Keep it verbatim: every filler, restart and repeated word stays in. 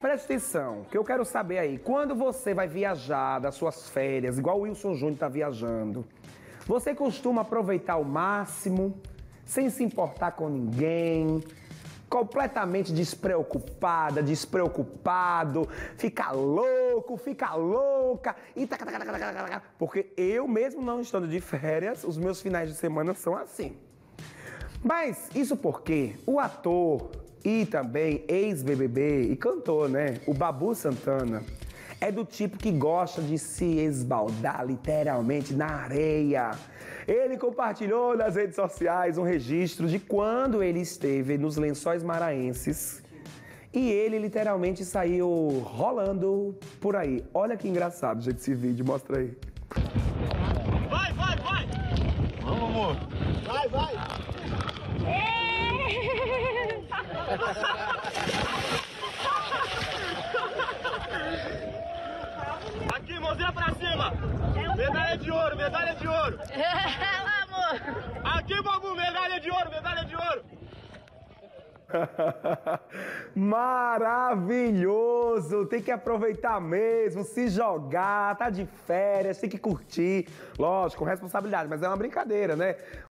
Presta atenção, que eu quero saber aí, quando você vai viajar das suas férias, igual o Wilson Júnior tá viajando, você costuma aproveitar ao máximo, sem se importar com ninguém, completamente despreocupada, despreocupado, fica louco, fica louca, e taca, taca, taca, taca, taca. Porque eu mesmo não estando de férias, os meus finais de semana são assim. Mas isso porque o ator e também ex-B B B e cantor, né, o Babu Santana, é do tipo que gosta de se esbaldar literalmente na areia. Ele compartilhou nas redes sociais um registro de quando ele esteve nos Lençóis Maranhenses e ele literalmente saiu rolando por aí. Olha que engraçado, gente, esse vídeo, mostra aí. Vai, vai, vai! Vamos, amor! Vai, vai! Aqui, mãozinha pra cima! Medalha de ouro, medalha de ouro! Amor! Aqui, Babu, medalha de ouro, medalha de ouro! Maravilhoso! Tem que aproveitar mesmo, se jogar, tá de férias, tem que curtir. Lógico, com responsabilidade, mas é uma brincadeira, né?